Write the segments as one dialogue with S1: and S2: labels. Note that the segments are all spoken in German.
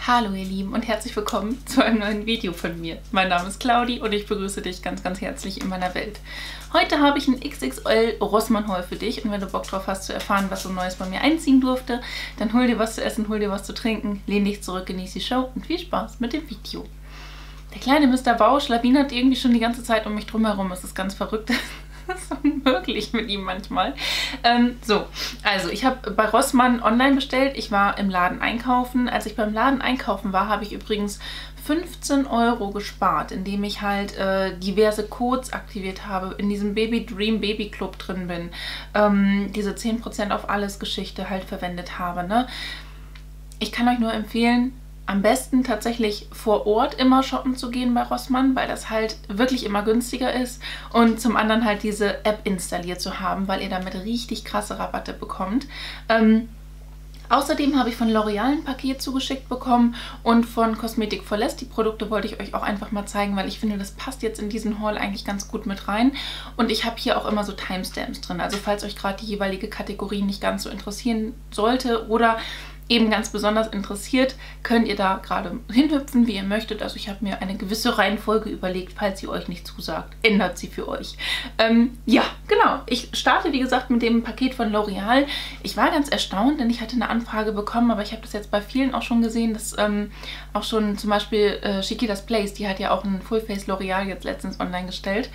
S1: Hallo ihr Lieben und herzlich willkommen zu einem neuen Video von mir. Mein Name ist Claudi und ich begrüße dich ganz, ganz herzlich in meiner Welt. Heute habe ich ein XXL Rossmann Haul für dich und wenn du Bock drauf hast zu erfahren, was so Neues bei mir einziehen durfte, dann hol dir was zu essen, hol dir was zu trinken, lehn dich zurück, genieß die Show und viel Spaß mit dem Video. Der kleine Mr. Bausch lawinert irgendwie schon die ganze Zeit um mich drum herum. Es ist ganz verrückt. Das ist unmöglich mit ihm manchmal. Also ich habe bei Rossmann online bestellt. Ich war im Laden einkaufen. Als ich beim Laden einkaufen war, habe ich übrigens 15 € gespart, indem ich halt diverse Codes aktiviert habe, in diesem Baby Dream Baby Club drin bin, diese 10% auf alles Geschichte halt verwendet habe. Ne? Ich kann euch nur empfehlen, am besten tatsächlich vor Ort immer shoppen zu gehen bei Rossmann, weil das halt wirklich immer günstiger ist und zum anderen halt diese App installiert zu haben, weil ihr damit richtig krasse Rabatte bekommt. Außerdem habe ich von L'Oreal ein Paket zugeschickt bekommen und von Cosmetic for Less. Die Produkte wollte ich euch auch einfach mal zeigen, weil ich finde, das passt jetzt in diesen Haul eigentlich ganz gut mit rein. Und ich habe hier auch immer so Timestamps drin. Also falls euch gerade die jeweilige Kategorie nicht ganz so interessieren sollte oder eben ganz besonders interessiert, könnt ihr da gerade hinhüpfen, wie ihr möchtet. Also ich habe mir eine gewisse Reihenfolge überlegt, falls sie euch nicht zusagt. Ändert sie für euch. Ja, genau. Ich starte, wie gesagt, mit dem Paket von L'Oreal. Ich war ganz erstaunt, denn ich hatte eine Anfrage bekommen, aber ich habe das jetzt bei vielen auch schon gesehen, dass auch schon zum Beispiel Chiquitas Place, die hat ja auch ein Fullface L'Oreal jetzt letztens online gestellt,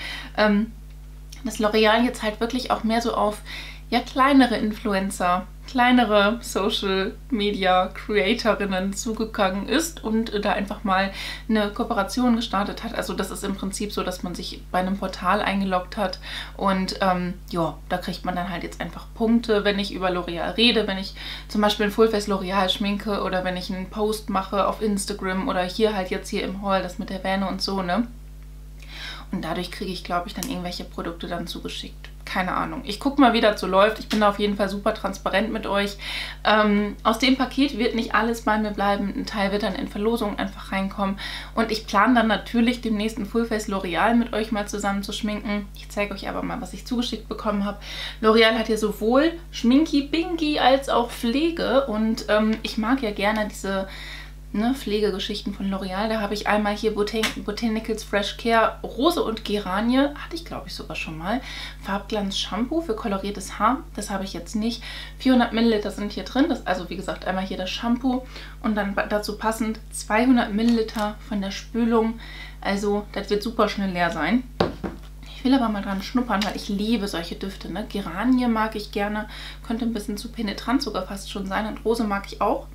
S1: dass L'Oreal jetzt halt wirklich auch mehr so auf ja, kleinere Influencer, kleinere Social Media Creatorinnen zugegangen ist und da einfach mal eine Kooperation gestartet hat. Also das ist im Prinzip so, dass man sich bei einem Portal eingeloggt hat und ja, da kriegt man dann halt jetzt einfach Punkte, wenn ich über L'Oreal rede, wenn ich zum Beispiel ein Fullface L'Oreal schminke oder wenn ich einen Post mache auf Instagram oder hier halt jetzt hier im Haul, das mit der Vane und so, ne? Und dadurch kriege ich, glaube ich, dann irgendwelche Produkte dann zugeschickt. Keine Ahnung. Ich gucke mal, wie das so läuft. Ich bin da auf jeden Fall super transparent mit euch. Aus dem Paket wird nicht alles bei mir bleiben. Ein Teil wird dann in Verlosungen einfach reinkommen. Und ich plane dann natürlich demnächst ein Fullface L'Oreal mit euch mal zusammen zu schminken. Ich zeige euch aber mal, was ich zugeschickt bekommen habe. L'Oreal hat ja sowohl Schminki-Binki als auch Pflege. Und ich mag ja gerne diese Pflegegeschichten von L'Oreal. Da habe ich einmal hier Botanicals Fresh Care Rose und Geranie. Hatte ich, glaube ich, sogar schon mal. Farbglanz Shampoo für koloriertes Haar. Das habe ich jetzt nicht. 400 Milliliter sind hier drin. Das, also wie gesagt, einmal hier das Shampoo. Und dann dazu passend 200 Milliliter von der Spülung. Also das wird super schnell leer sein. Ich will aber mal dran schnuppern, weil ich liebe solche Düfte. Ne? Geranie mag ich gerne. Könnte ein bisschen zu penetrant sogar fast schon sein. Und Rose mag ich auch.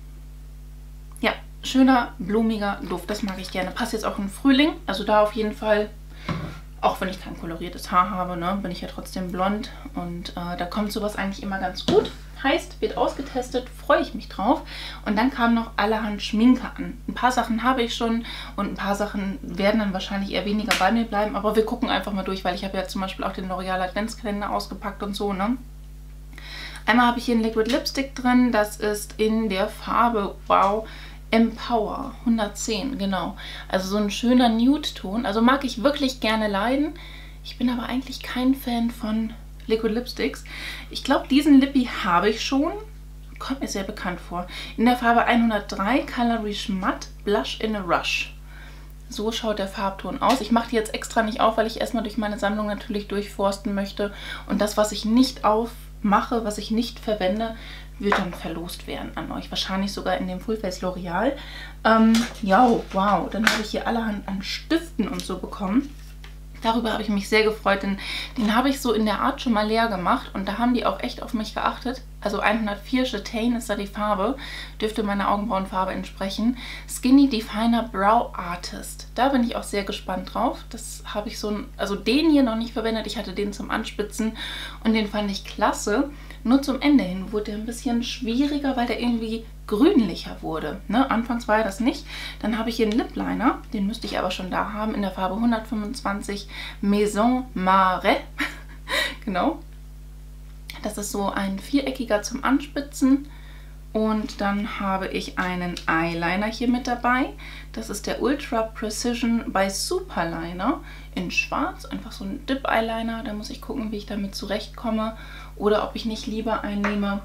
S1: Ja, schöner, blumiger Duft, das mag ich gerne. Passt jetzt auch im Frühling, also da auf jeden Fall, auch wenn ich kein koloriertes Haar habe, ne, bin ich ja trotzdem blond und da kommt sowas eigentlich immer ganz gut. Heißt, wird ausgetestet, freue ich mich drauf. Und dann kamen noch allerhand Schminke an. Ein paar Sachen habe ich schon und ein paar Sachen werden dann wahrscheinlich eher weniger bei mir bleiben, aber wir gucken einfach mal durch, weil ich habe ja zum Beispiel auch den L'Oreal Adventskalender ausgepackt und so, ne. Einmal habe ich hier einen Liquid Lipstick drin, das ist in der Farbe, wow, Empower 110, genau. Also so ein schöner Nude-Ton. Also mag ich wirklich gerne leiden. Ich bin aber eigentlich kein Fan von Liquid Lipsticks. Ich glaube, diesen Lippy habe ich schon. Kommt mir sehr bekannt vor. In der Farbe 103, Color Rich Matte, Blush in a Rush. So schaut der Farbton aus. Ich mache die jetzt extra nicht auf, weil ich erstmal durch meine Sammlung natürlich durchforsten möchte. Und das, was ich nicht aufmache, was ich nicht verwende, wird dann verlost werden an euch. Wahrscheinlich sogar in dem Fullface L'Oreal. Ja, wow. Dann habe ich hier allerhand an Stiften und so bekommen. Darüber habe ich mich sehr gefreut, denn den habe ich so in der Art schon mal leer gemacht. Und da haben die auch echt auf mich geachtet. Also 104 Chatane ist da die Farbe. Dürfte meiner Augenbrauenfarbe entsprechen. Skinny Definer Brow Artist. Da bin ich auch sehr gespannt drauf. Das habe ich also den hier noch nicht verwendet. Ich hatte den zum Anspitzen und den fand ich klasse. Nur zum Ende hin wurde der ein bisschen schwieriger, weil der irgendwie grünlicher wurde. Ne? Anfangs war er das nicht. Dann habe ich hier einen Lip Liner, den müsste ich aber schon da haben, in der Farbe 125 Maison Marais. Genau. Das ist so ein viereckiger zum Anspitzen. Und dann habe ich einen Eyeliner hier mit dabei. Das ist der Ultra Precision by Superliner in schwarz. Einfach so ein Dip Eyeliner. Da muss ich gucken, wie ich damit zurechtkomme. Oder ob ich nicht lieber einen nehme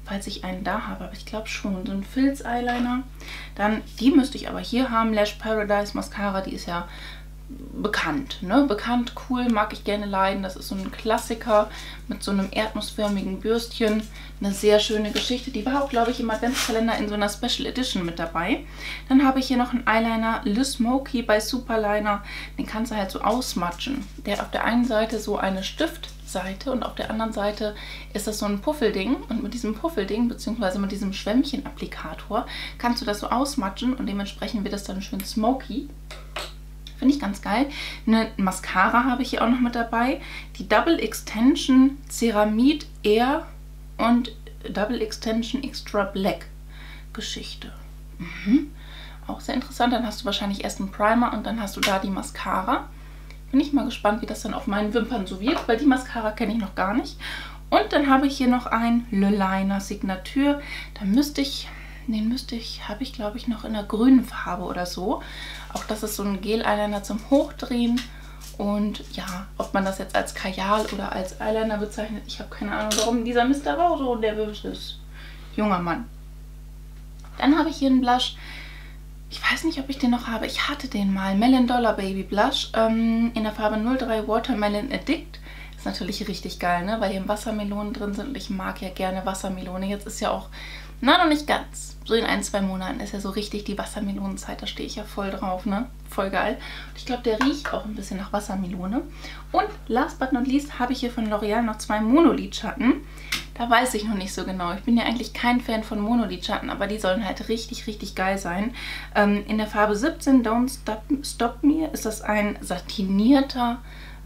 S1: falls ich einen da habe, aber ich glaube schon, so ein Filz-Eyeliner. Dann, die müsste ich aber hier haben, Lash Paradise Mascara, die ist ja bekannt, ne? Bekannt, cool, mag ich gerne leiden. Das ist so ein Klassiker mit so einem erdnussförmigen Bürstchen. Eine sehr schöne Geschichte. Die war auch, glaube ich, im Adventskalender in so einer Special Edition mit dabei. Dann habe ich hier noch einen Eyeliner Le Smoky bei Superliner. Den kannst du halt so ausmatschen. Der hat auf der einen Seite so eine Stiftseite und auf der anderen Seite ist das so ein Puffelding. Und mit diesem Puffelding, beziehungsweise mit diesem Schwämmchen-Applikator, kannst du das so ausmatschen und dementsprechend wird das dann schön smoky. Finde ich ganz geil. Eine Mascara habe ich hier auch noch mit dabei. Die Double Extension Ceramide Air und Double Extension Extra Black Geschichte. Auch sehr interessant. Dann hast du wahrscheinlich erst einen Primer und dann hast du da die Mascara. Bin ich mal gespannt, wie das dann auf meinen Wimpern so wirkt, weil die Mascara kenne ich noch gar nicht. Und dann habe ich hier noch ein Le Liner Signature. Habe ich glaube ich noch in einer grünen Farbe oder so. Auch das ist so ein Gel-Eyeliner zum Hochdrehen. Und ja, ob man das jetzt als Kajal oder als Eyeliner bezeichnet, ich habe keine Ahnung, warum dieser Mr. auch so nervös ist. Junger Mann. Dann habe ich hier einen Blush. Ich weiß nicht, ob ich den noch habe. Ich hatte den mal. Melon Dollar Baby Blush in der Farbe 03 Watermelon Addict. Ist natürlich richtig geil, ne? Weil hier Wassermelonen drin sind und ich mag ja gerne Wassermelone. Jetzt ist ja auch, na, noch nicht ganz. So in 1, 2 Monaten ist ja so richtig die Wassermelonenzeit. Da stehe ich ja voll drauf, ne? Voll geil. Und ich glaube, der riecht auch ein bisschen nach Wassermelone. Und last but not least habe ich hier von L'Oreal noch 2 Monolidschatten. Da weiß ich noch nicht so genau. Ich bin ja eigentlich kein Fan von Monolidschatten, aber die sollen halt richtig, richtig geil sein. In der Farbe 17 Don't Stop Me ist das ein satinierter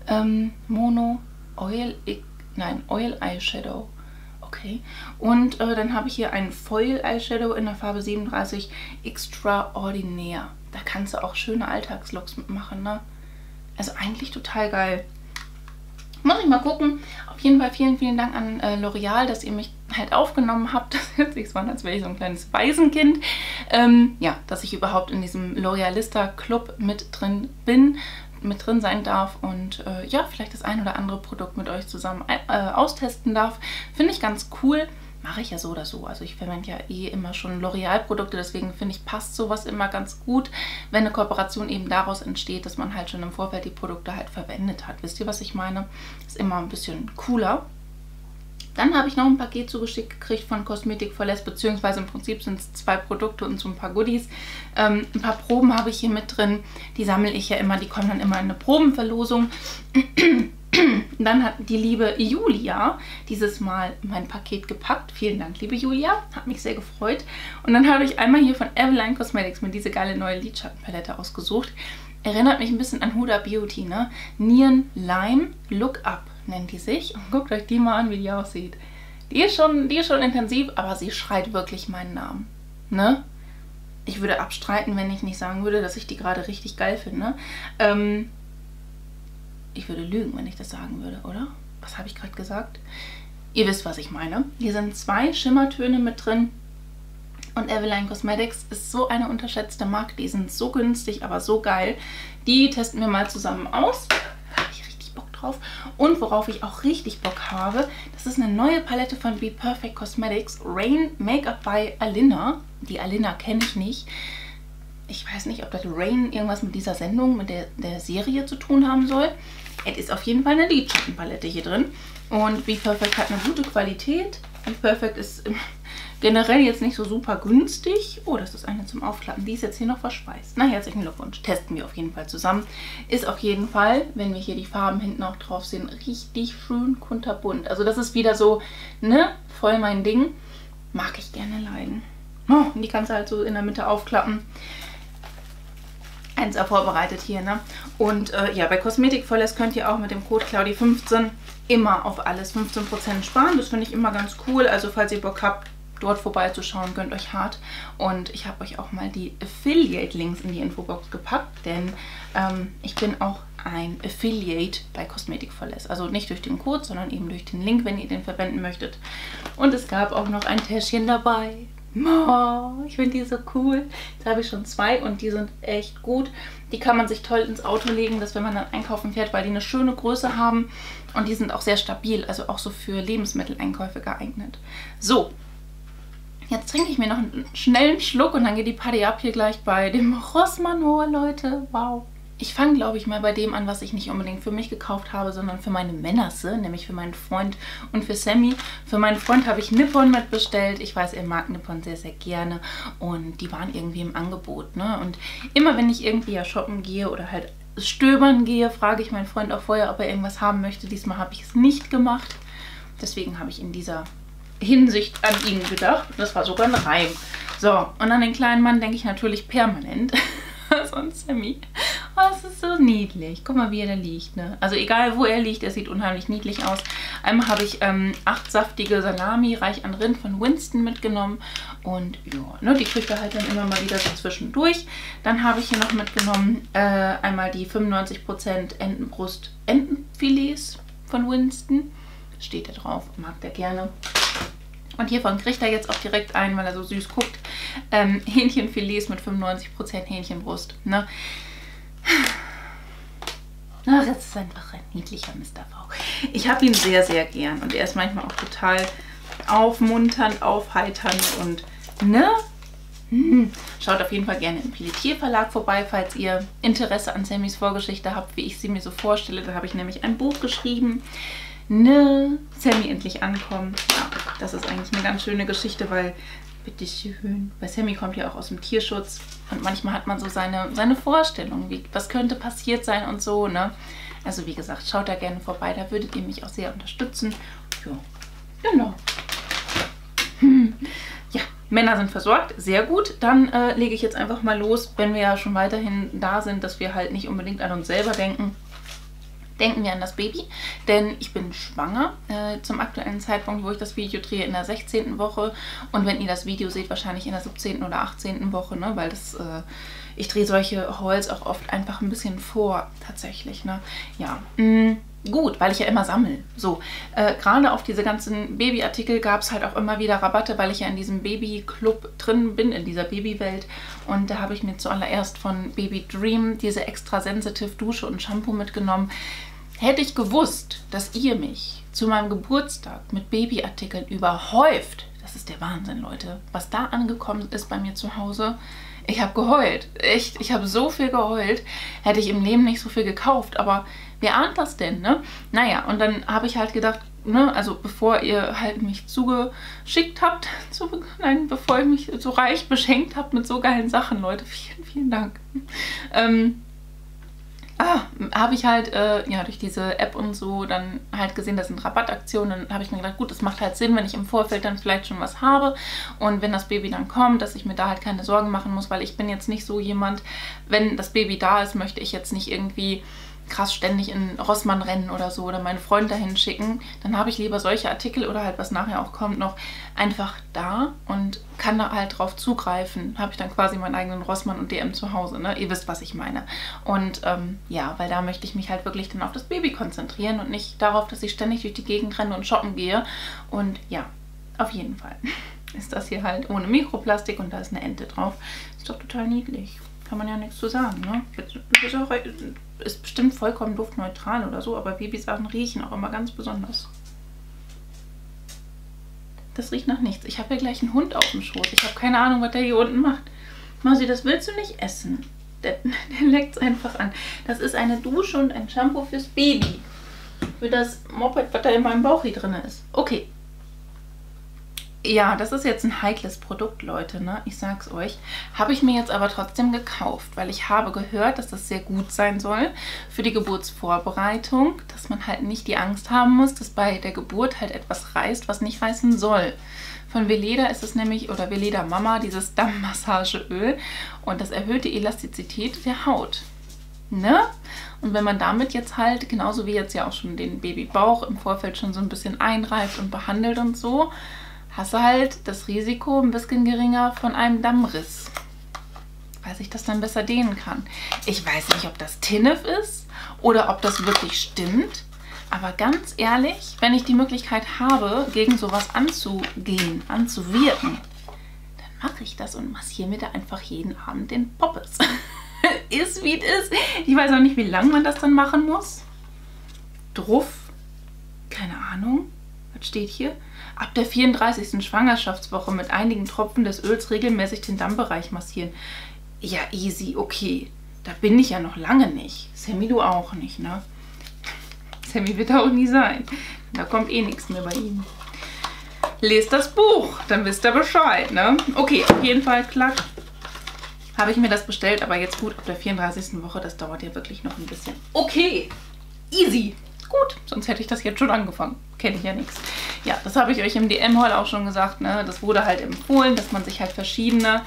S1: Oil Eyeshadow. Okay. Und dann habe ich hier einen Foil Eyeshadow in der Farbe 37 Extraordinaire. Da kannst du auch schöne Alltagslooks mitmachen, ne? Also eigentlich total geil. Muss ich mal gucken. Auf jeden Fall vielen, vielen Dank an L'Oreal, dass ihr mich halt aufgenommen habt. Das hört sich so an, als wäre ich so ein kleines Waisenkind. Ja, dass ich überhaupt in diesem L'Orealista Club mit drin sein darf und ja, vielleicht das ein oder andere Produkt mit euch zusammen austesten darf. Finde ich ganz cool. Mache ich ja so oder so. Also ich verwende ja eh immer schon L'Oreal-Produkte, deswegen finde ich, passt sowas immer ganz gut, wenn eine Kooperation eben daraus entsteht, dass man halt schon im Vorfeld die Produkte halt verwendet hat. Wisst ihr, was ich meine? Ist immer ein bisschen cooler. Dann habe ich noch ein Paket zugeschickt gekriegt von Cosmetic for Less, beziehungsweise im Prinzip sind es 2 Produkte und so ein paar Goodies. Ein paar Proben habe ich hier mit drin. Die sammle ich ja immer, die kommen dann immer in eine Probenverlosung. Dann hat die liebe Julia dieses Mal mein Paket gepackt. Vielen Dank, liebe Julia. Hat mich sehr gefreut. Und dann habe ich einmal hier von Eveline Cosmetics mir diese geile neue Lidschattenpalette ausgesucht. Erinnert mich ein bisschen an Huda Beauty, ne? Neon Lime Look Up nennt die sich. Und guckt euch die mal an, wie die aussieht. Die ist schon intensiv, aber sie schreit wirklich meinen Namen. Ne? Ich würde abstreiten, wenn ich nicht sagen würde, dass ich die gerade richtig geil finde. Ich würde lügen, wenn ich das sagen würde, oder? Was habe ich gerade gesagt? Ihr wisst, was ich meine. Hier sind 2 Schimmertöne mit drin. Und Eveline Cosmetics ist so eine unterschätzte Marke. Die sind so günstig, aber so geil. Die testen wir mal zusammen aus. Da habe ich richtig Bock drauf. Und worauf ich auch richtig Bock habe, das ist eine neue Palette von Be Perfect Cosmetics. Rain Make-up by Alina. Die Alina kenne ich nicht. Ich weiß nicht, ob das Rain irgendwas mit dieser Sendung, mit der Serie zu tun haben soll. Es ist auf jeden Fall eine Lidschattenpalette hier drin. Und Be Perfect hat eine gute Qualität. Be Perfect ist generell jetzt nicht so super günstig. Oh, das ist eine zum Aufklappen. Die ist jetzt hier noch verschweißt. Na, herzlichen Glückwunsch. Testen wir auf jeden Fall zusammen. Ist auf jeden Fall, wenn wir hier die Farben hinten auch drauf sehen, richtig schön kunterbunt. Also das ist wieder so, ne, voll mein Ding. Mag ich gerne leiden. Oh, und die kannst du halt so in der Mitte aufklappen. 1 vorbereitet hier, ne? Und ja, bei Cosmetic for Less könnt ihr auch mit dem Code Claudi15 immer auf alles 15% sparen. Das finde ich immer ganz cool. Also falls ihr Bock habt, dort vorbeizuschauen, gönnt euch hart. Und ich habe euch auch mal die Affiliate-Links in die Infobox gepackt, denn ich bin auch ein Affiliate bei Cosmetic for Less. Also nicht durch den Code, sondern eben durch den Link, wenn ihr den verwenden möchtet. Und es gab auch noch ein Täschchen dabei. Oh, ich finde die so cool. Jetzt habe ich schon 2 und die sind echt gut. Die kann man sich toll ins Auto legen, dass wenn man dann einkaufen fährt, weil die eine schöne Größe haben. Und die sind auch sehr stabil, also auch so für Lebensmitteleinkäufe geeignet. So, Jetzt trinke ich mir noch einen schnellen Schluck und dann geht die Party ab hier gleich bei dem Rossmann-Hol, Leute. Wow. Ich fange, glaube ich, mal bei dem an, was ich nicht unbedingt für mich gekauft habe, sondern für meine Männerse, nämlich für meinen Freund und für Sammy. Für meinen Freund habe ich Nippon mitbestellt. Ich weiß, er mag Nippon sehr, sehr gerne und die waren irgendwie im Angebot, ne? Und immer wenn ich irgendwie ja shoppen gehe oder halt stöbern gehe, frage ich meinen Freund auch vorher, ob er irgendwas haben möchte. Diesmal habe ich es nicht gemacht. Deswegen habe ich in dieser Hinsicht an ihn gedacht. Das war sogar ein Reim. So, und an den kleinen Mann denke ich natürlich permanent. So ein Sammy. Oh, das ist so niedlich. Guck mal, wie er da liegt, ne? Also egal, wo er liegt, er sieht unheimlich niedlich aus. Einmal habe ich 8 saftige Salami, reich an Rind von Winston mitgenommen. Und ja, ne, die kriegt er halt dann immer mal wieder so zwischendurch. Dann habe ich hier noch mitgenommen einmal die 95% Entenbrust Entenfilets von Winston. Steht da drauf, mag der gerne. Und hiervon kriegt er jetzt auch direkt ein, weil er so süß guckt. Hähnchenfilets mit 95% Hähnchenbrust. Ne? Ach, das ist einfach ein niedlicher Mr. V. Ich habe ihn sehr, sehr gern. Und er ist manchmal auch total aufmunternd, aufheiternd und ne? Schaut auf jeden Fall gerne im Pelletier Verlag vorbei, falls ihr Interesse an Sammys Vorgeschichte habt, wie ich sie mir so vorstelle. Da habe ich nämlich ein Buch geschrieben. Ne, Sammy endlich ankommen. Ja, das ist eigentlich eine ganz schöne Geschichte, weil, bitteschön, weil Sammy kommt ja auch aus dem Tierschutz und manchmal hat man so seine Vorstellung, was könnte passiert sein und so, ne? Also wie gesagt, schaut da gerne vorbei, da würdet ihr mich auch sehr unterstützen. Ja, genau. Ja, Männer sind versorgt, sehr gut. Dann lege ich jetzt einfach mal los, wenn wir ja schon weiterhin da sind, dass wir halt nicht unbedingt an uns selber denken. Denken wir an das Baby, denn ich bin schwanger zum aktuellen Zeitpunkt, wo ich das Video drehe, in der 16. Woche. Und wenn ihr das Video seht, wahrscheinlich in der 17. oder 18. Woche, ne? Weil das, ich drehe solche Hauls auch oft einfach ein bisschen vor, tatsächlich, ne? Ja, gut, weil ich ja immer sammle. So, gerade auf diese ganzen Babyartikel gab es halt auch immer wieder Rabatte, weil ich ja in diesem Babyclub drin bin, in dieser Babywelt. Und da habe ich mir zuallererst von Baby Dream diese extra sensitive Dusche und Shampoo mitgenommen. Hätte ich gewusst, dass ihr mich zu meinem Geburtstag mit Babyartikeln überhäuft, das ist der Wahnsinn, Leute, was da angekommen ist bei mir zu Hause. Ich habe geheult, echt, ich habe so viel geheult, hätte ich im Leben nicht so viel gekauft, aber wer ahnt das denn, ne? Naja, und dann habe ich halt gedacht, ne, also bevor ihr halt mich zugeschickt habt, bevor ihr mich so reich beschenkt habt mit so geilen Sachen, Leute, vielen, vielen Dank. Habe ich halt, ja, durch diese App und so dann halt gesehen, das sind Rabattaktionen. Dann habe ich mir gedacht, gut, es macht halt Sinn, wenn ich im Vorfeld dann vielleicht schon was habe. Und wenn das Baby dann kommt, dass ich mir da halt keine Sorgen machen muss, weil ich bin jetzt nicht so jemand, wenn das Baby da ist, möchte ich jetzt nicht irgendwie krass ständig in Rossmann rennen oder so oder meine Freunde dahin schicken. Dann habe ich lieber solche Artikel oder halt, was nachher auch kommt, noch einfach da und kann da halt drauf zugreifen. Habe ich dann quasi meinen eigenen Rossmann und DM zu Hause, ne? Ihr wisst, was ich meine. Und ja, weil da möchte ich mich halt wirklich dann auf das Baby konzentrieren und nicht darauf, dass ich ständig durch die Gegend renne und shoppen gehe. Und ja, auf jeden Fall ist das hier halt ohne Mikroplastik und da ist eine Ente drauf. Ist doch total niedlich. Kann man ja nichts zu sagen, ne? Ist bestimmt vollkommen duftneutral oder so, aber Babysachen riechen auch immer ganz besonders. Das riecht nach nichts. Ich habe ja gleich einen Hund auf dem Schoß. Ich habe keine Ahnung, was der hier unten macht. Mausi, das willst du nicht essen. Der leckt es einfach an. Das ist eine Dusche und ein Shampoo fürs Baby. Für das Moped, was da in meinem Bauch hier drin ist. Okay. Ja, das ist jetzt ein heikles Produkt, Leute, ne? Ich sag's euch. Habe ich mir jetzt aber trotzdem gekauft, weil ich habe gehört, dass das sehr gut sein soll für die Geburtsvorbereitung, dass man halt nicht die Angst haben muss, dass bei der Geburt halt etwas reißt, was nicht reißen soll. Von Weleda ist es nämlich, oder Weleda Mama, dieses Dammmassageöl und das erhöht die Elastizität der Haut. Ne? Und wenn man damit jetzt halt, genauso wie jetzt ja auch schon den Babybauch im Vorfeld schon so ein bisschen einreibt und behandelt und so, hast du halt das Risiko ein bisschen geringer von einem Dammriss, weil sich das dann besser dehnen kann. Ich weiß nicht, ob das Tinnef ist oder ob das wirklich stimmt, aber ganz ehrlich, wenn ich die Möglichkeit habe, gegen sowas anzugehen, anzuwirken, dann mache ich das und massiere mir da einfach jeden Abend den Poppes. Ist wie es ist. Ich weiß auch nicht, wie lange man das dann machen muss. Druff, keine Ahnung. Was steht hier? Ab der 34. Schwangerschaftswoche mit einigen Tropfen des Öls regelmäßig den Dammbereich massieren. Ja, easy, okay. Da bin ich ja noch lange nicht. Sammy, du auch nicht, ne? Sammy wird auch nie sein. Da kommt eh nichts mehr bei ihm. Lest das Buch, dann wisst ihr Bescheid, ne? Okay, auf jeden Fall, klar, habe ich mir das bestellt, aber jetzt gut, ab der 34. Woche, das dauert ja wirklich noch ein bisschen. Okay, easy. Gut, sonst hätte ich das jetzt schon angefangen. Kenne ich ja nichts. Ja, das habe ich euch im DM-Haul auch schon gesagt, ne? Das wurde halt empfohlen, dass man sich halt verschiedene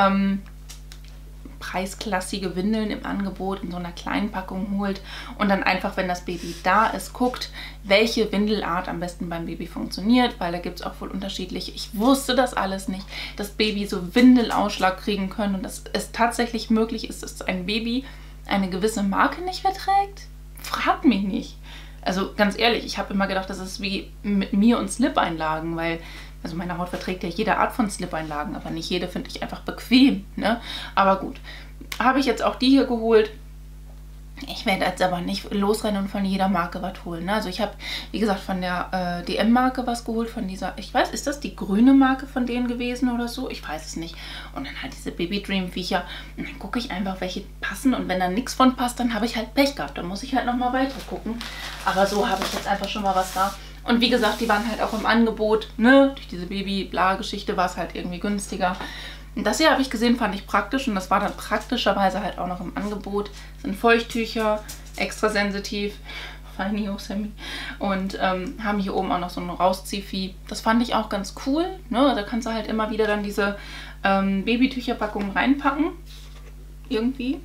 S1: preisklassige Windeln im Angebot in so einer kleinen Packung holt und dann einfach, wenn das Baby da ist, guckt, welche Windelart am besten beim Baby funktioniert, weil da gibt es auch wohl unterschiedliche. Ich wusste das alles nicht, dass Baby so Windelausschlag kriegen können und dass es tatsächlich möglich ist, dass ein Baby eine gewisse Marke nicht verträgt. Fragt mich nicht. Also ganz ehrlich, ich habe immer gedacht, das ist wie mit mir und Slip-Einlagen, weil also meine Haut verträgt ja jede Art von Slip-Einlagen, aber nicht jede finde ich einfach bequem, ne? Aber gut, habe ich jetzt auch die hier geholt. Ich werde jetzt aber nicht losrennen und von jeder Marke was holen, ne? Also ich habe, wie gesagt, von der DM-Marke was geholt, von dieser, ich weiß, ist das die grüne Marke von denen gewesen oder so? Ich weiß es nicht. Und dann halt diese Baby Dream Viecher. Und dann gucke ich einfach, welche passen. Und wenn da nichts von passt, dann habe ich halt Pech gehabt. Dann muss ich halt nochmal weiter gucken. Aber so habe ich jetzt einfach schon mal was da. Und wie gesagt, die waren halt auch im Angebot, ne? Durch diese Baby-Bla-Geschichte war es halt irgendwie günstiger. Und das hier habe ich gesehen, fand ich praktisch und das war dann praktischerweise halt auch noch im Angebot. Das sind Feuchttücher, extra sensitiv, fein Sammy. Und haben hier oben auch noch so ein Rausziehvieh. Das fand ich auch ganz cool, ne? Da kannst du halt immer wieder dann diese Babytücherpackungen reinpacken. Irgendwie.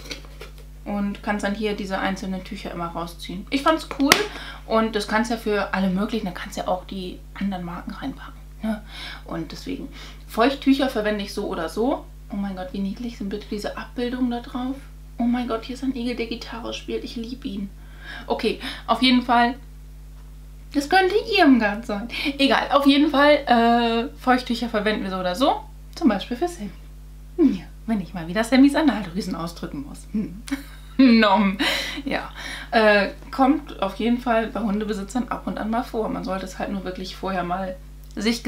S1: Und kannst dann hier diese einzelnen Tücher immer rausziehen. Ich fand's cool und das kannst ja für alle möglichen, da kannst ja auch die anderen Marken reinpacken. Ne? Und deswegen, Feuchttücher verwende ich so oder so. Oh mein Gott, wie niedlich sind bitte diese Abbildungen da drauf. Oh mein Gott, hier ist ein Igel, der Gitarre spielt. Ich liebe ihn. Okay, auf jeden Fall, das könnte Irmgard sein. Egal, auf jeden Fall, Feuchttücher verwenden wir so oder so. Zum Beispiel für Sammy. Ja, wenn ich mal wieder Sammys Analdrüsen ausdrücken muss. Nom. Ja, kommt auf jeden Fall bei Hundebesitzern ab und an mal vor. Man sollte es halt nur wirklich vorher mal sich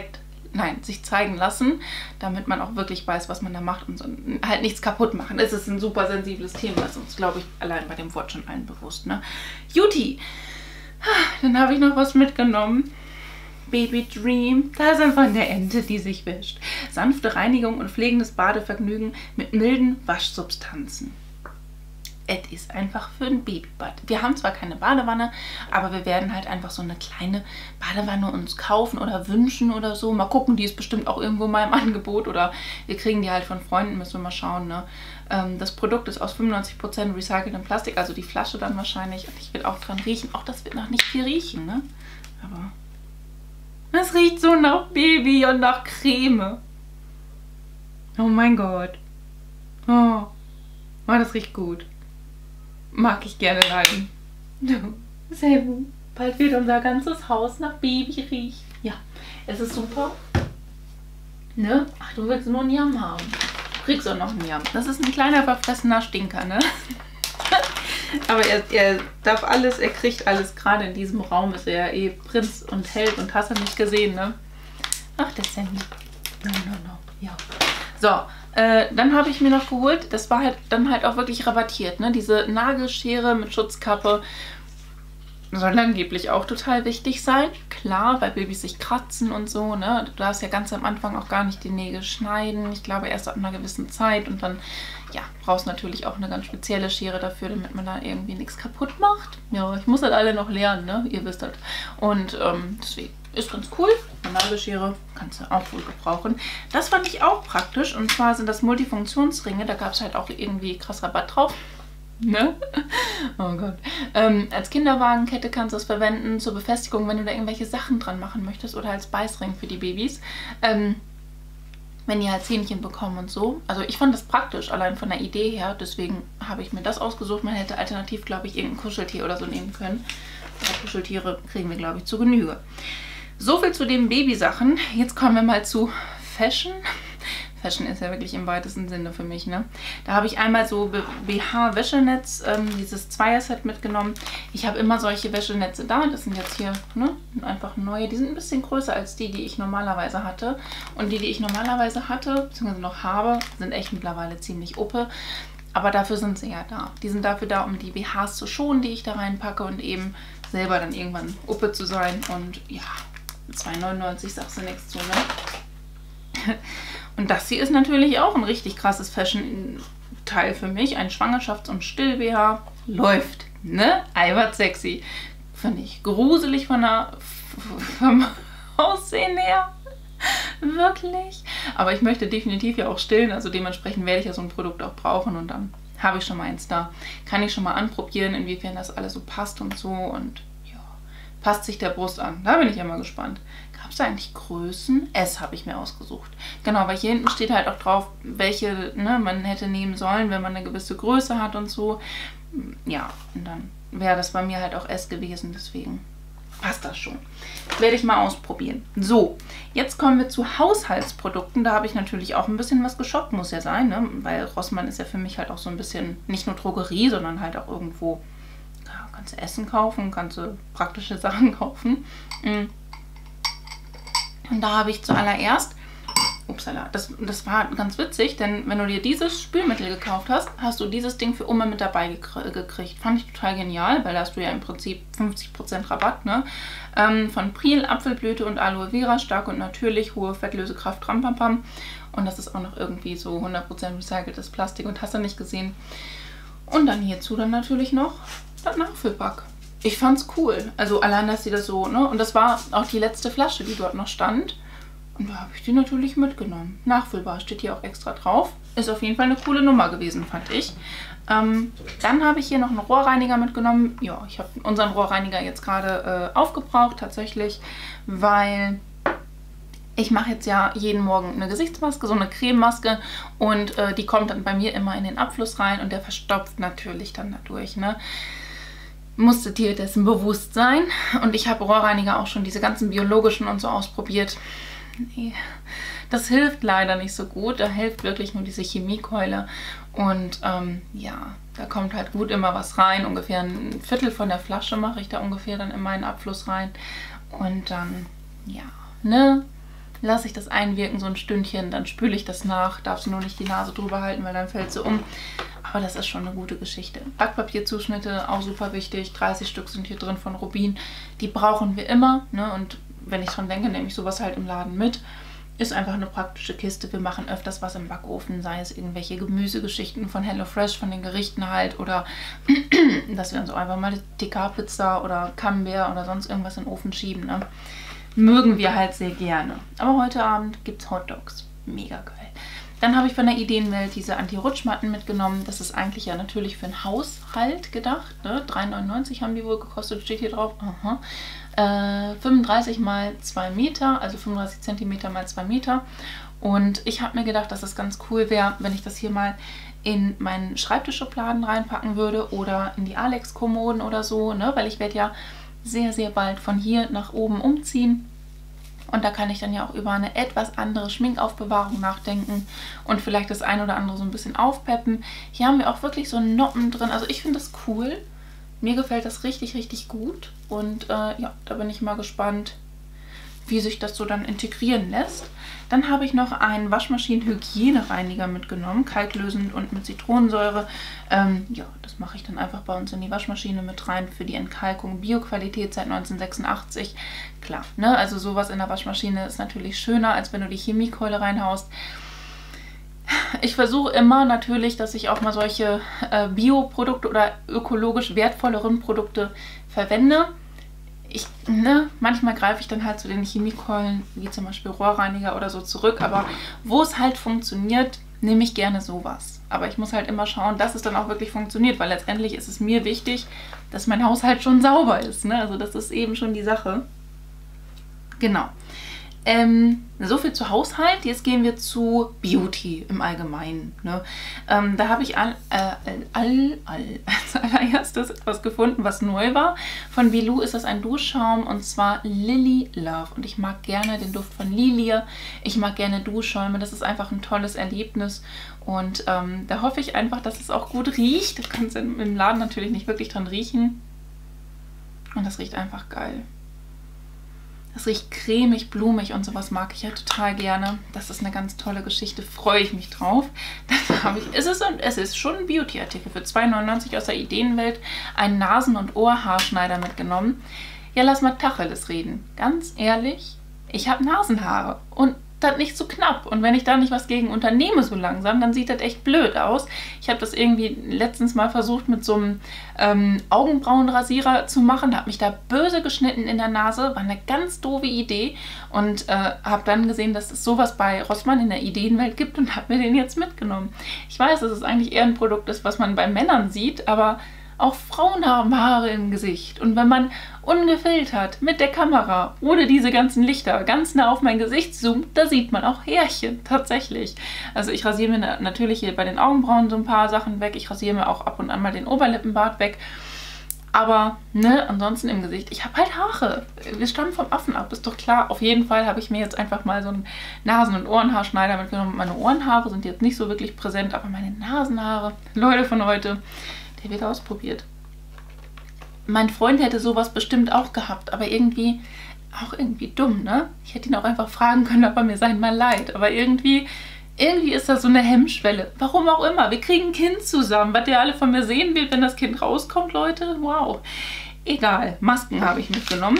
S1: zeigen lassen, damit man auch wirklich weiß, was man da macht und so, halt nichts kaputt machen. Es ist ein super sensibles Thema, das ist uns, glaube ich, allein bei dem Wort schon allen bewusst, ne? Juti! Dann habe ich noch was mitgenommen. Baby Dream. Da sind von der Ente, die sich wäscht. Sanfte Reinigung und pflegendes Badevergnügen mit milden Waschsubstanzen. Es ist einfach für ein Babybad. Wir haben zwar keine Badewanne, aber wir werden halt einfach so eine kleine Badewanne uns kaufen oder wünschen oder so. Mal gucken, die ist bestimmt auch irgendwo mal im Angebot oder wir kriegen die halt von Freunden, müssen wir mal schauen, ne? Das Produkt ist aus 95% recyceltem Plastik, also die Flasche dann wahrscheinlich. Und ich will auch dran riechen. Auch das wird noch nicht viel riechen, ne? Aber es riecht so nach Baby und nach Creme. Oh mein Gott. Oh, das riecht gut. Mag ich gerne leiden. Sehr gut. Bald wird unser ganzes Haus nach Baby riechen. Ja, es ist super. Ne? Ach, du willst nur einen Yam haben. Du kriegst auch noch einen Yam. Das ist ein kleiner verfressener Stinker, ne? Aber er darf alles, er kriegt alles. Gerade in diesem Raum ist er ja eh Prinz und Held und hast du nicht gesehen, ne? Ach, der Sammy. No. Ja. So. Dann habe ich mir noch geholt, das war halt dann halt auch wirklich rabattiert, ne? Diese Nagelschere mit Schutzkappe soll angeblich auch total wichtig sein. Klar, weil Babys sich kratzen und so, ne? Du darfst ja ganz am Anfang auch gar nicht die Nägel schneiden. Ich glaube erst ab einer gewissen Zeit und dann, ja, brauchst natürlich auch eine ganz spezielle Schere dafür, damit man da irgendwie nichts kaputt macht. Ja, ich muss halt alle noch lernen, ne? Ihr wisst das. Und deswegen ist ganz cool. Eine Nagelschere kannst du auch wohl gebrauchen. Das fand ich auch praktisch. Und zwar sind das Multifunktionsringe. Da gab es halt auch irgendwie krass Rabatt drauf. Ne? Oh Gott. Als Kinderwagenkette kannst du es verwenden zur Befestigung, wenn du da irgendwelche Sachen dran machen möchtest. Oder als Beißring für die Babys. Wenn die halt Zähnchen bekommen und so. Also ich fand das praktisch, allein von der Idee her. Deswegen habe ich mir das ausgesucht. Man hätte alternativ, glaube ich, irgendein Kuscheltier oder so nehmen können. Aber Kuscheltiere kriegen wir, glaube ich, zu Genüge. So viel zu den Babysachen. Jetzt kommen wir mal zu Fashion. Fashion ist ja wirklich im weitesten Sinne für mich, ne? Da habe ich einmal so BH-Wäschenetz, dieses Zweierset mitgenommen. Ich habe immer solche Wäschenetze da. Das sind jetzt hier, ne, einfach neue. Die sind ein bisschen größer als die, die ich normalerweise hatte. Und die ich normalerweise hatte, beziehungsweise noch habe, sind echt mittlerweile ziemlich uppe. Aber dafür sind sie ja da. Die sind dafür da, um die BHs zu schonen, die ich da reinpacke und eben selber dann irgendwann uppe zu sein. Und ja, 2,99 sagst du nichts zu, ne? Und das hier ist natürlich auch ein richtig krasses Fashion-Teil für mich. Ein Schwangerschafts- und Still-BH. Läuft, ne? Albert sexy. Finde ich gruselig vom Aussehen her. Wirklich. Aber ich möchte definitiv ja auch stillen. Also dementsprechend werde ich ja so ein Produkt auch brauchen. Und dann habe ich schon mal eins da. Kann ich schon mal anprobieren, inwiefern das alles so passt und so. Und ja, passt sich der Brust an. Da bin ich ja mal gespannt. Gab es da eigentlich Größen? S habe ich mir ausgesucht. Genau, weil hier hinten steht halt auch drauf, welche, ne, man hätte nehmen sollen, wenn man eine gewisse Größe hat und so. Ja, und dann wäre das bei mir halt auch S gewesen, deswegen passt das schon. Werde ich mal ausprobieren. So, jetzt kommen wir zu Haushaltsprodukten. Da habe ich natürlich auch ein bisschen was geshoppt, muss ja sein, ne? Weil Rossmann ist ja für mich halt auch so ein bisschen, nicht nur Drogerie, sondern halt auch irgendwo, ja, kannst du Essen kaufen, kannst du praktische Sachen kaufen. Und da habe ich zuallererst, upsala, das war ganz witzig, denn wenn du dir dieses Spülmittel gekauft hast, hast du dieses Ding für Oma mit dabei gekriegt. Fand ich total genial, weil da hast du ja im Prinzip 50% Rabatt, ne? Von Priel, Apfelblüte und Aloe Vera, stark und natürlich, hohe Fettlösekraft, Rampampam. Und das ist auch noch irgendwie so 100% recyceltes Plastik und hast du nicht gesehen. Und dann hierzu dann natürlich noch das Nachfüllpack. Ich fand's cool. Also allein, dass sie das so, ne? Und das war auch die letzte Flasche, die dort noch stand. Und da habe ich die natürlich mitgenommen. Nachfüllbar steht hier auch extra drauf. Ist auf jeden Fall eine coole Nummer gewesen, fand ich. Dann habe ich hier noch einen Rohrreiniger mitgenommen. Ja, ich habe unseren Rohrreiniger jetzt gerade aufgebraucht tatsächlich, weil ich mache jetzt ja jeden Morgen eine Gesichtsmaske, so eine Crememaske. Und die kommt dann bei mir immer in den Abfluss rein und der verstopft natürlich dann dadurch, ne? Musste dir dessen bewusst sein. Und ich habe Rohrreiniger auch schon diese ganzen biologischen und so ausprobiert. Nee, das hilft leider nicht so gut. Da hilft wirklich nur diese Chemiekeule. Und ja, da kommt halt gut immer was rein. Ungefähr ein Viertel von der Flasche mache ich da ungefähr dann in meinen Abfluss rein. Und dann, ja, ne, lasse ich das einwirken so ein Stündchen. Dann spüle ich das nach. Darfst du nur nicht die Nase drüber halten, weil dann fällt sie um. Aber das ist schon eine gute Geschichte. Backpapierzuschnitte, auch super wichtig. 30 Stück sind hier drin von Rubin. Die brauchen wir immer, ne? Und wenn ich dran denke, nehme ich sowas halt im Laden mit. Ist einfach eine praktische Kiste. Wir machen öfters was im Backofen, sei es irgendwelche Gemüsegeschichten von HelloFresh, von den Gerichten halt. Oder dass wir uns auch einfach mal TK-Pizza oder Camembert oder sonst irgendwas in den Ofen schieben, ne? Mögen wir halt sehr gerne. Aber heute Abend gibt es Hotdogs. Mega geil. Dann habe ich von der Ideenwelt diese Anti-Rutschmatten mitgenommen. Das ist eigentlich ja natürlich für einen Haushalt gedacht, ne? 3,99 haben die wohl gekostet, steht hier drauf. Aha. 35 mal 2 Meter, also 35 cm mal 2 Meter. Und ich habe mir gedacht, dass es ganz cool wäre, wenn ich das hier mal in meinen Schreibtischschubladen reinpacken würde oder in die Alex-Kommoden oder so, ne? Weil ich werde ja sehr, sehr bald von hier nach oben umziehen. Und da kann ich dann ja auch über eine etwas andere Schminkaufbewahrung nachdenken und vielleicht das ein oder andere so ein bisschen aufpeppen. Hier haben wir auch wirklich so Noppen drin. Also ich finde das cool. Mir gefällt das richtig, richtig gut. Und ja, da bin ich mal gespannt, wie sich das so dann integrieren lässt. Dann habe ich noch einen Waschmaschinen-Hygienereiniger mitgenommen, kalklösend und mit Zitronensäure. Ja, das mache ich dann einfach bei uns in die Waschmaschine mit rein für die Entkalkung. Bioqualität seit 1986. Klar, ne? Also sowas in der Waschmaschine ist natürlich schöner, als wenn du die Chemiekeule reinhaust. Ich versuche immer natürlich, dass ich auch mal solche Bioprodukte oder ökologisch wertvolleren Produkte verwende. Manchmal greife ich dann halt zu den Chemiekeulen, wie zum Beispiel Rohrreiniger oder so zurück, aber wo es halt funktioniert, nehme ich gerne sowas. Aber ich muss halt immer schauen, dass es dann auch wirklich funktioniert, weil letztendlich ist es mir wichtig, dass mein Haushalt schon sauber ist, ne? Also das ist eben schon die Sache. Genau. So viel zu Haushalt. Jetzt gehen wir zu Beauty im Allgemeinen. Ne? Da habe ich als allererstes etwas gefunden, was neu war. Von Velou ist das ein Duschschaum und zwar Lily Love. Und ich mag gerne den Duft von Lilie. Ich mag gerne Duschschäume. Das ist einfach ein tolles Erlebnis. Und da hoffe ich einfach, dass es auch gut riecht. Du kannst im Laden natürlich nicht wirklich dran riechen. Und das riecht einfach geil. Das riecht cremig, blumig und sowas mag ich ja total gerne. Das ist eine ganz tolle Geschichte, freue ich mich drauf. Dann habe ich, es ist schon ein Beauty-Artikel für 2,99 € aus der Ideenwelt, einen Nasen- und Ohrhaarschneider mitgenommen. Ja, lass mal Tacheles reden. Ganz ehrlich, ich habe Nasenhaare und das nicht so knapp. Und wenn ich da nicht was gegen unternehme so langsam, dann sieht das echt blöd aus. Ich habe das irgendwie letztens mal versucht mit so einem Augenbrauenrasierer zu machen, habe mich da böse geschnitten in der Nase, war eine ganz doofe Idee und habe dann gesehen, dass es sowas bei Rossmann in der Ideenwelt gibt und habe mir den jetzt mitgenommen. Ich weiß, dass es eigentlich eher ein Produkt ist, was man bei Männern sieht, aber auch Frauen haben Haare im Gesicht. Und wenn man ungefiltert mit der Kamera, ohne diese ganzen Lichter, ganz nah auf mein Gesicht zoomt, da sieht man auch Härchen, tatsächlich. Also ich rasiere mir natürlich hier bei den Augenbrauen so ein paar Sachen weg. Ich rasiere mir auch ab und an mal den Oberlippenbart weg. Aber, ne, ansonsten im Gesicht, ich habe halt Haare. Wir stammen vom Affen ab, ist doch klar. Auf jeden Fall habe ich mir jetzt einfach mal so einen Nasen- und Ohrenhaarschneider mitgenommen. Meine Ohrenhaare sind jetzt nicht so wirklich präsent, aber meine Nasenhaare, Leute von heute, der wird ausprobiert. Mein Freund hätte sowas bestimmt auch gehabt, aber irgendwie dumm, ne? Ich hätte ihn auch einfach fragen können, ob er mir sein mal leid. Aber irgendwie ist das so eine Hemmschwelle. Warum auch immer. Wir kriegen ein Kind zusammen. Was ihr alle von mir sehen will, wenn das Kind rauskommt, Leute. Wow. Egal. Masken habe ich mitgenommen.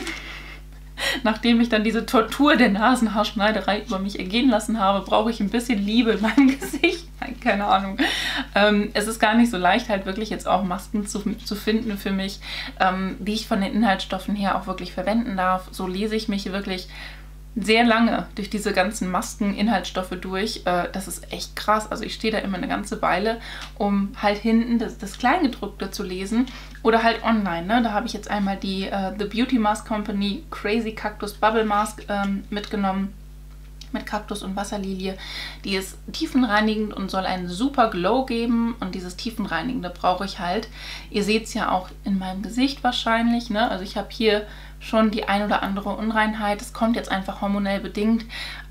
S1: Nachdem ich dann diese Tortur der Nasenhaarschneiderei über mich ergehen lassen habe, brauche ich ein bisschen Liebe in meinem Gesicht. Nein, keine Ahnung. Es ist gar nicht so leicht, halt wirklich jetzt auch Masken zu finden für mich, die ich von den Inhaltsstoffen her auch wirklich verwenden darf. So lese ich mich wirklich sehr lange durch diese ganzen Masken-Inhaltsstoffe durch. Das ist echt krass. Also ich stehe da immer eine ganze Weile, um halt hinten das Kleingedruckte zu lesen oder halt online. Ne? Da habe ich jetzt einmal die The Beauty Mask Company Crazy Cactus Bubble Mask mitgenommen. Mit Kaktus und Wasserlilie. Die ist tiefenreinigend und soll einen super Glow geben. Und dieses tiefenreinigende brauche ich halt. Ihr seht es ja auch in meinem Gesicht wahrscheinlich. Ne? Also ich habe hier schon die ein oder andere Unreinheit. Das kommt jetzt einfach hormonell bedingt.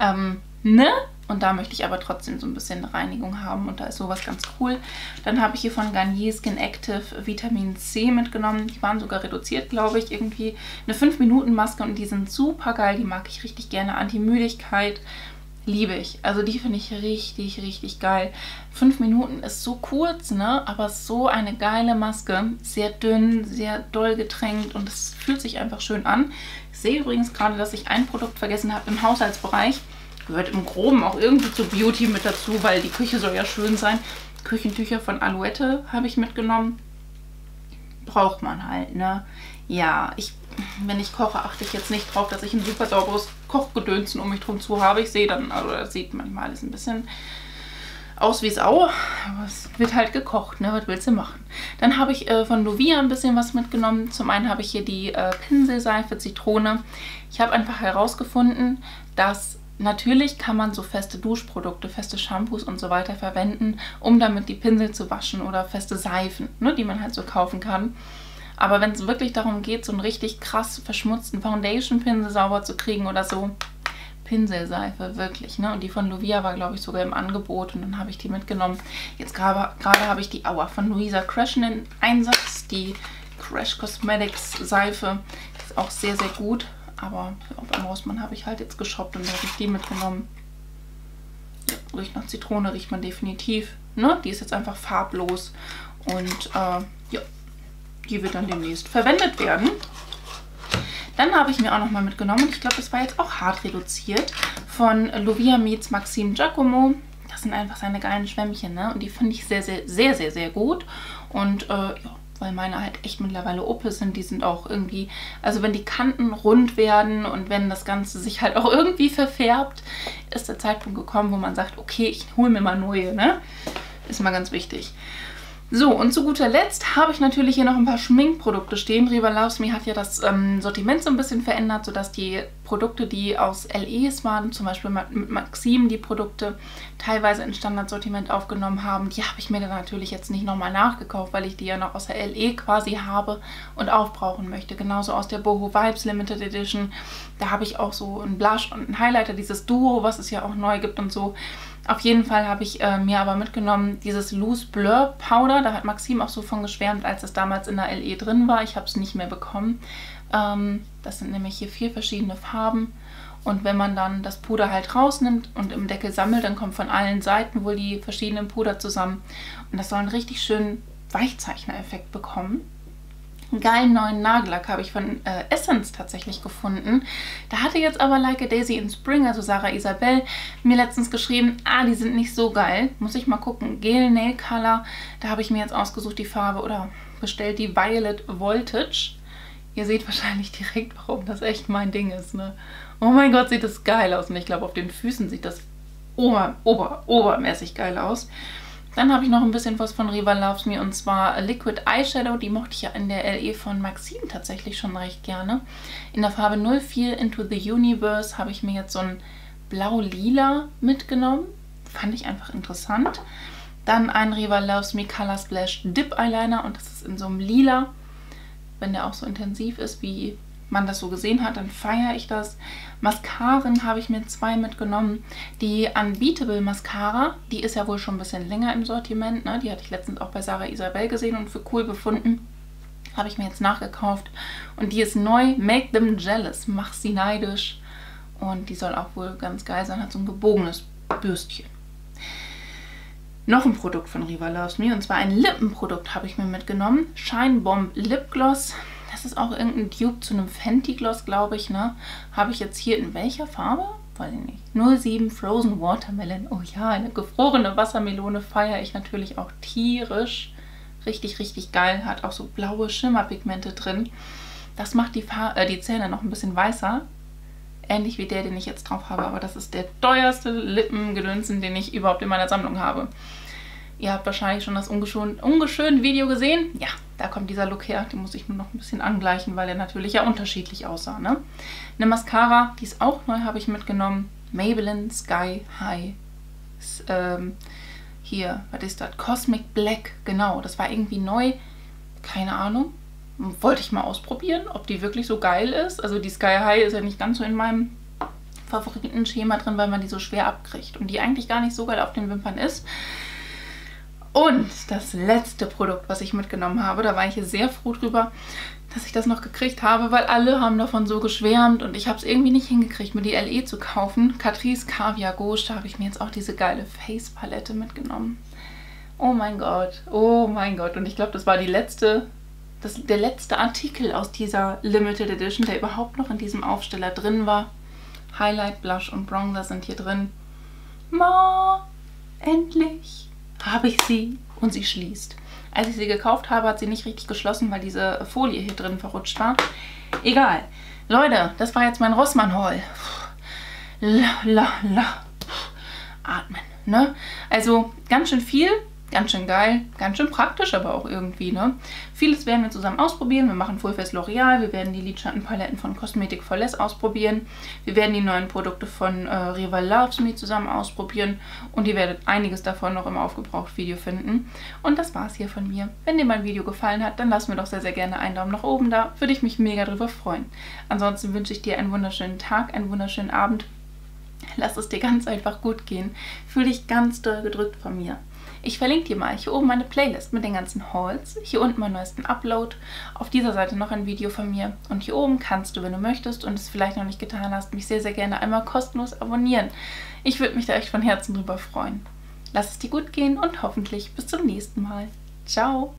S1: Ne? Und da möchte ich aber trotzdem so ein bisschen Reinigung haben. Und da ist sowas ganz cool. Dann habe ich hier von Garnier Skin Active Vitamin C mitgenommen. Die waren sogar reduziert, glaube ich. Irgendwie eine 5-Minuten-Maske und die sind super geil. Die mag ich richtig gerne. Anti-Müdigkeit liebe ich. Also die finde ich richtig, richtig geil. 5 Minuten ist so kurz, ne? Aber so eine geile Maske. Sehr dünn, sehr doll getränkt und es fühlt sich einfach schön an. Ich sehe übrigens gerade, dass ich ein Produkt vergessen habe im Haushaltsbereich. Gehört im Groben auch irgendwie zu Beauty mit dazu, weil die Küche soll ja schön sein. Küchentücher von Alouette habe ich mitgenommen. Braucht man halt, ne? Ja, wenn ich koche, achte ich jetzt nicht drauf, dass ich ein super sauberes Kochgedönsen um mich drum zu habe. Ich sehe dann, also das sieht manchmal alles ein bisschen aus wie Sau, aber es wird halt gekocht, ne? Was willst du machen? Dann habe ich von Lovia ein bisschen was mitgenommen. Zum einen habe ich hier die Pinselseife Zitrone. Ich habe einfach herausgefunden, dass natürlich kann man so feste Duschprodukte, feste Shampoos und so weiter verwenden, um damit die Pinsel zu waschen oder feste Seifen, ne, die man halt so kaufen kann. Aber wenn es wirklich darum geht, so einen richtig krass verschmutzten Foundation-Pinsel sauber zu kriegen oder so, Pinselseife, wirklich, ne? Und die von Lovia war, glaube ich, sogar im Angebot und dann habe ich die mitgenommen. Jetzt gerade habe ich die Aua von Louisa Crashen in Einsatz, die Crash Cosmetics Seife, ist auch sehr, sehr gut. Aber beim Rossmann habe ich halt jetzt geshoppt und da habe ich die mitgenommen. Ja, riecht nach Zitrone, riecht man definitiv. Ne? Die ist jetzt einfach farblos. Und ja, die wird dann demnächst verwendet werden. Dann habe ich mir auch nochmal mitgenommen, ich glaube, das war jetzt auch hart reduziert, von Lovia meets Maxime Giacomo. Das sind einfach seine geilen Schwämmchen, ne? Und die finde ich sehr, sehr, sehr, sehr, sehr gut. Und ja, weil meine halt echt mittlerweile Oppe sind. Die sind auch irgendwie, also wenn die Kanten rund werden und wenn das Ganze sich halt auch irgendwie verfärbt, ist der Zeitpunkt gekommen, wo man sagt, okay, ich hole mir mal neue, ne? Ist mal ganz wichtig. So, und zu guter Letzt habe ich natürlich hier noch ein paar Schminkprodukte stehen. Riva Loves Me hat ja das Sortiment so ein bisschen verändert, sodass die Produkte, die aus LEs waren, zum Beispiel mit Maxim, die Produkte teilweise ins Standardsortiment aufgenommen haben. Die habe ich mir dann natürlich jetzt nicht nochmal nachgekauft, weil ich die ja noch aus der LE quasi habe und aufbrauchen möchte. Genauso aus der Boho Vibes Limited Edition. Da habe ich auch so einen Blush und einen Highlighter, dieses Duo, was es ja auch neu gibt und so. Auf jeden Fall habe ich mir aber mitgenommen dieses Loose Blur Powder. Da hat Maxim auch so von geschwärmt, als es damals in der LE drin war. Ich habe es nicht mehr bekommen. Das sind nämlich hier 4 verschiedene Farben. Und wenn man dann das Puder halt rausnimmt und im Deckel sammelt, dann kommen von allen Seiten wohl die verschiedenen Puder zusammen. Und das soll einen richtig schönen Weichzeichner-Effekt bekommen. Einen geilen neuen Nagellack habe ich von Essence tatsächlich gefunden. Da hatte jetzt aber Like a Daisy in Spring, also Sarah Isabel, mir letztens geschrieben, die sind nicht so geil. Muss ich mal gucken. Gel Nail Color, da habe ich mir jetzt ausgesucht die Farbe oder bestellt die Violet Voltage. Ihr seht wahrscheinlich direkt, warum das echt mein Ding ist, ne? Oh mein Gott, sieht das geil aus. Und ich glaube, auf den Füßen sieht das obermäßig geil aus. Dann habe ich noch ein bisschen was von Riva Loves Me und zwar Liquid Eyeshadow. Die mochte ich ja in der LE von Maxim tatsächlich schon recht gerne. In der Farbe 04 Into the Universe habe ich mir jetzt so ein blau-lila mitgenommen. Fand ich einfach interessant. Dann ein Riva Loves Me Color Splash Dip Eyeliner und das ist in so einem Lila. Wenn der auch so intensiv ist, wie man das so gesehen hat, dann feiere ich das. Mascaren habe ich mir 2 mitgenommen. Die Unbeatable Mascara, die ist ja wohl schon ein bisschen länger im Sortiment, ne? Die hatte ich letztens auch bei Sarah Isabel gesehen und für cool befunden. Habe ich mir jetzt nachgekauft. Und die ist neu. Make them jealous. Mach sie neidisch. Und die soll auch wohl ganz geil sein. Hat so ein gebogenes Bürstchen. Noch ein Produkt von Riva Loves Me, und zwar ein Lippenprodukt habe ich mir mitgenommen. Shine Bomb Lip Gloss. Das ist auch irgendein Dupe zu einem Fenty Gloss, glaube ich, ne? Habe ich jetzt hier in welcher Farbe? Weiß ich nicht. 07 Frozen Watermelon. Oh ja, eine gefrorene Wassermelone feiere ich natürlich auch tierisch. Richtig, richtig geil. Hat auch so blaue Schimmerpigmente drin. Das macht die Zähne noch ein bisschen weißer. Ähnlich wie der, den ich jetzt drauf habe, aber das ist der teuerste Lippengedönsen, den ich überhaupt in meiner Sammlung habe. Ihr habt wahrscheinlich schon das ungeschönte Video gesehen. Ja, da kommt dieser Look her. Den muss ich nur noch ein bisschen angleichen, weil er natürlich ja unterschiedlich aussah, ne? Eine Mascara, die ist auch neu, habe ich mitgenommen. Maybelline Sky High. Hier, was ist das? Cosmic Black, genau. Das war irgendwie neu. Keine Ahnung. Wollte ich mal ausprobieren, ob die wirklich so geil ist. Also die Sky High ist ja nicht ganz so in meinem Favoritenschema drin, weil man die so schwer abkriegt. Und die eigentlich gar nicht so geil auf den Wimpern ist. Und das letzte Produkt, was ich mitgenommen habe, da war ich sehr froh drüber, dass ich das noch gekriegt habe, weil alle haben davon so geschwärmt und ich habe es irgendwie nicht hingekriegt, mir die LE zu kaufen. Catrice Caviar Gauche, da habe ich mir jetzt auch diese geile Face-Palette mitgenommen. Oh mein Gott, oh mein Gott. Und ich glaube, das war der letzte Artikel aus dieser Limited Edition, der überhaupt noch in diesem Aufsteller drin war. Highlight, Blush und Bronzer sind hier drin. Endlich habe ich sie und sie schließt. Als ich sie gekauft habe, hat sie nicht richtig geschlossen, weil diese Folie hier drin verrutscht war. Egal. Leute, das war jetzt mein Rossmann-Haul. Atmen, ne? Also ganz schön viel. Ganz schön geil, ganz schön praktisch, aber auch irgendwie, ne? Vieles werden wir zusammen ausprobieren. Wir machen Full Face L'Oreal, wir werden die Lidschattenpaletten von Cosmetic for Less ausprobieren. Wir werden die neuen Produkte von Riva Loves Me zusammen ausprobieren. Und ihr werdet einiges davon noch im Aufgebraucht-Video finden. Und das war's hier von mir. Wenn dir mein Video gefallen hat, dann lass mir doch sehr, sehr gerne einen Daumen nach oben da. Würde ich mich mega drüber freuen. Ansonsten wünsche ich dir einen wunderschönen Tag, einen wunderschönen Abend. Lass es dir ganz einfach gut gehen. Fühl dich ganz doll gedrückt von mir. Ich verlinke dir mal hier oben meine Playlist mit den ganzen Hauls, hier unten meinen neuesten Upload, auf dieser Seite noch ein Video von mir und hier oben kannst du, wenn du möchtest und es vielleicht noch nicht getan hast, mich sehr, sehr gerne einmal kostenlos abonnieren. Ich würde mich da echt von Herzen drüber freuen. Lass es dir gut gehen und hoffentlich bis zum nächsten Mal. Ciao!